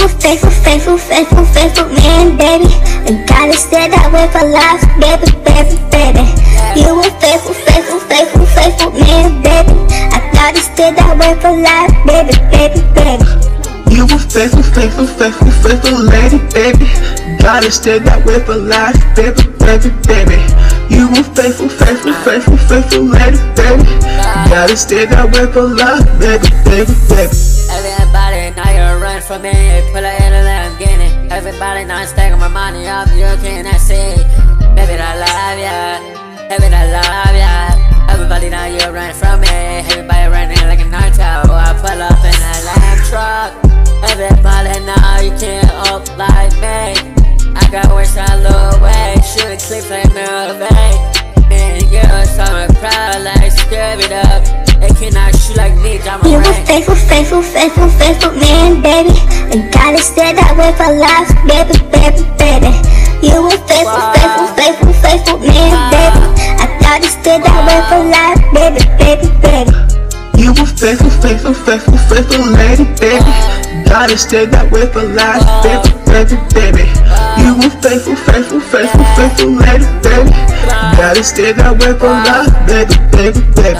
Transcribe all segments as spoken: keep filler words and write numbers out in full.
a faithful, faithful, faithful, faithful man, baby. And gotta stay that way for life, baby, baby, baby. You a faithful, faithful, faithful, faithful man, baby. I gotta stay that way for life, baby, baby, baby. You a faithful, faithful, faithful, faithful lady, baby. Gotta stay that way for life, baby, baby, baby. You a faithful, faithful, faithful, faithful lady, baby. Gotta stay that way for life, baby, baby, baby. Everybody know you're running from me. Pull it in and let them get it. Everybody know I'm stacking my money up. You cannot see. Baby, I love ya. Baby, I love ya. Everybody know you're running from me. Everybody running like a naruto. I pull up in a lamb truck. Everybody know you can't up like me. I got waist on low way. Shooting clips like Mervay. Man, you're so proud like scrub it up. They cannot shoot like me, I'm a You a rank. faithful, faithful, faithful, faithful man, baby. And gotta stay that way for life, baby, baby, baby. You a faithful, faithful, faithful, faithful man, baby. I gotta stay that way for life, baby, baby, baby. You a faithful, faithful, faithful, faithful lady, baby. Gotta stay that way for life, baby, baby, baby. You a faithful, faithful, faithful, faithful lady, baby. Gotta stay that way for life, baby, baby, baby.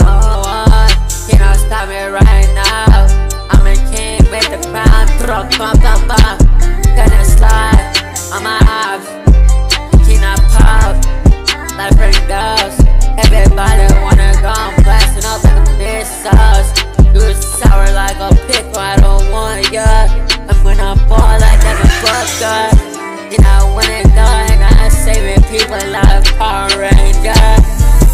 You know, stop me right now. I'm a king with the crown. Drop, bump, bump, bump. Gonna slide on my abs. Cannot pop like Pringles. Everybody wanna go, I'm blasting up like a missiles. You sour like a pickle, I don't want ya. I'm gonna ball like that a fucker. You know, when it's done, I'm saving people like Power Rangers.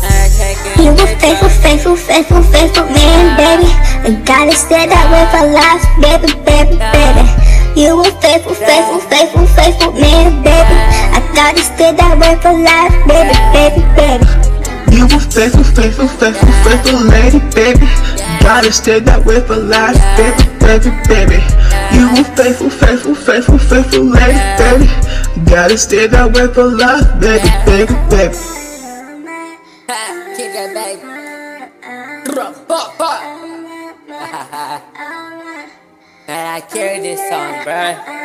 You a faithful, faithful, faithful, faithful man, baby. And gotta stay that way for life, baby, baby, baby. You a faithful, faithful, faithful, faithful man, baby. I gotta stay that way for life, baby, baby, baby. You a faithful, faithful, faithful, faithful lady, baby. Gotta stay that way for life, baby, baby, baby. You a faithful, faithful, faithful, faithful lady, baby. Gotta stay that way for life, baby, baby, baby. Keep that baby. Drop, pop, pop. Man, I carry this song, bruh.